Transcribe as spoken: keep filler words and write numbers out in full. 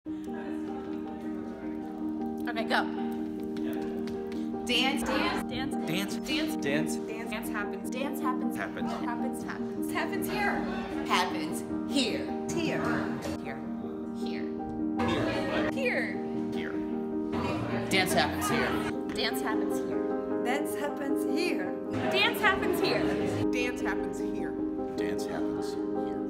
Okay, go. Dance, dance, Dance. Dance. dance, Dance. dance, dance happens, dance happens, Happens. happens, happens, happens here, happens here, here, here, here, here, Here. dance happens here, dance happens here, Dance happens here. dance happens here, Dance happens here. Dance happens here.